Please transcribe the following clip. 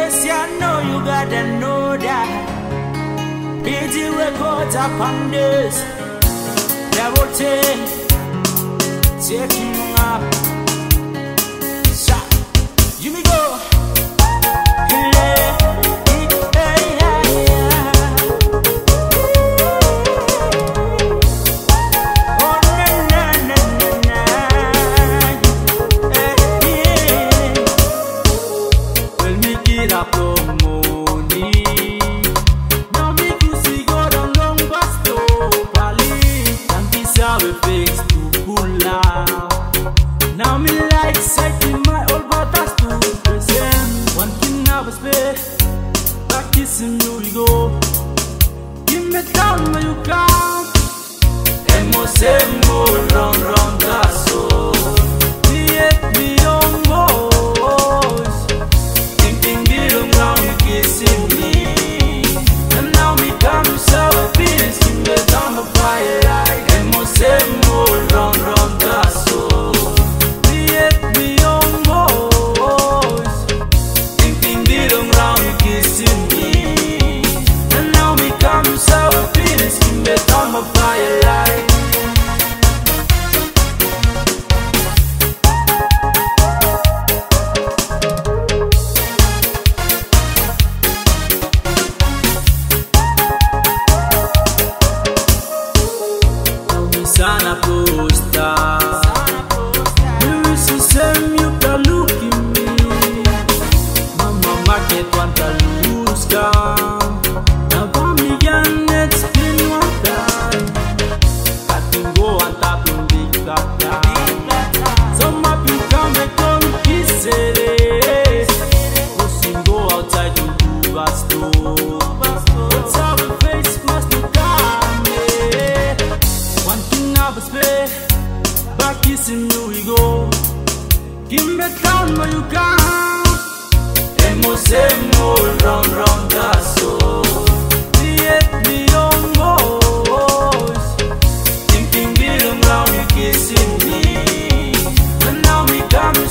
Yes, I know you gotta know that. BG records up on this. That will take you up. Shot. You me go. Now me like setting my old butters to present. One thing I was bad, back kissing you we go. Give me down where you come. And more say more round that so. Me on boys. Thinking get around you kissing me. And now me come sour peace. Give me down the fire light. And more say more round that so. I'm a firelight. Sana posta. You see some you can look at me. Mama market want to lose come. Now come again, it's been one time. Cutting go on top in big gata. Some up you come and come kiss it. Pushing go outside to do a store. What's our face must be done. One thing I was bad, back kissing you we go. Give me down where you come. And more say more round that so. Me on boys. Thinking get around you kissing me. And now me come